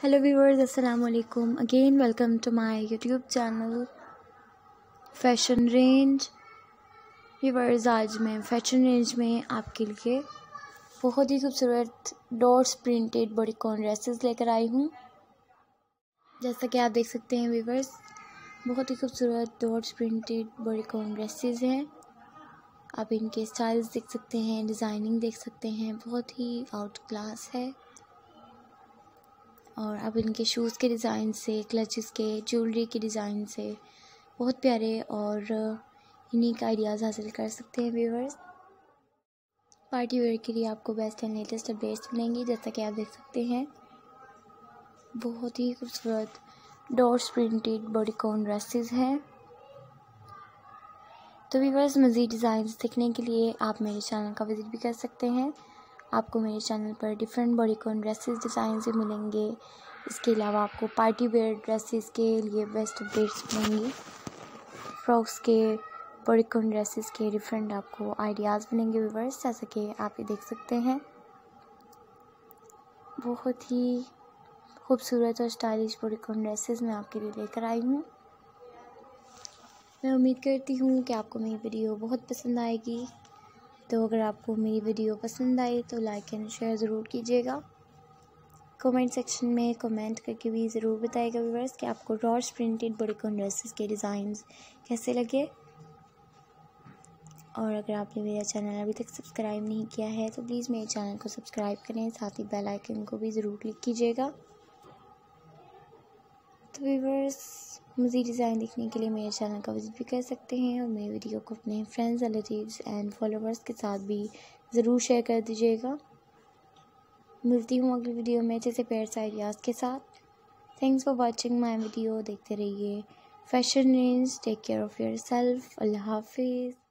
Hello viewers, अस्सलाम वालेकुम। Again welcome to my YouTube channel fashion range. Viewers, आज मैं फैशन रेंज में आपके लिए बहुत ही खूबसूरत डॉट्स प्रिंटेड बॉडीकॉन ड्रेसेस लेकर आई हूँ। जैसा कि आप देख सकते हैं व्यूअर्स, बहुत ही खूबसूरत डॉट्स प्रिंटेड बॉडीकॉन ड्रेसेस हैं। आप इनके स्टाइल्स देख सकते हैं, डिज़ाइनिंग देख सकते हैं, बहुत ही आउट क्लास है। और अब इनके शूज़ के डिज़ाइन से, क्लचेस के, ज्वेलरी के डिज़ाइन से बहुत प्यारे और यूनिक आइडियाज़ हासिल कर सकते हैं व्यूअर्स। पार्टी वेयर के लिए आपको बेस्ट एंड लेटेस्ट अपडेट्स मिलेंगी। जैसा कि आप देख सकते हैं, बहुत ही खूबसूरत डॉट्स प्रिंटेड बॉडीकॉन ड्रेसेस हैं। तो व्यूअर्स, मज़ीद डिज़ाइंस देखने के लिए आप मेरे चैनल का विज़िट भी कर सकते हैं। आपको मेरे चैनल पर डिफरेंट बॉडीकॉन ड्रेसेस डिज़ाइन भी मिलेंगे। इसके अलावा आपको पार्टी वेयर ड्रेसेस के लिए बेस्ट अपडेट्स मिलेंगी। फ्रॉक्स के, बॉडीकॉन ड्रेसेस के डिफरेंट आपको आइडियाज़ मिलेंगे व्यूअर्स। जैसा कि आप ये देख सकते हैं, बहुत ही खूबसूरत और स्टाइलिश बॉडीकॉन ड्रेसेस मैं आपके लिए लेकर आई हूँ। मैं उम्मीद करती हूँ कि आपको मेरी वीडियो बहुत पसंद आएगी। तो अगर आपको मेरी वीडियो पसंद आई तो लाइक एंड शेयर ज़रूर कीजिएगा। कमेंट सेक्शन में कमेंट करके भी ज़रूर बताइएगा व्यूअर्स कि आपको डॉट्स प्रिंटेड बॉडीकॉन ड्रेसेस के डिज़ाइंस कैसे लगे। और अगर आपने मेरा चैनल अभी तक सब्सक्राइब नहीं किया है तो प्लीज़ मेरे चैनल को सब्सक्राइब करें, साथ ही बेल आइकन को भी ज़रूर क्लिक कीजिएगा। तो व्यूअर्स, मज़ीद डिज़ाइन देखने के लिए मेरे चैनल का विज़िट भी कर सकते हैं और मेरी वीडियो को अपने फ्रेंड्स, रिलेटिव्स एंड फॉलोवर्स के साथ भी ज़रूर शेयर कर दीजिएगा। मिलती हूँ अगली वीडियो में अच्छे से पेयर्स आइडियाज़ के साथ। Thanks for watching my video. देखते रहिए fashion range. Take care of your self. अल्लाह हाफिज़।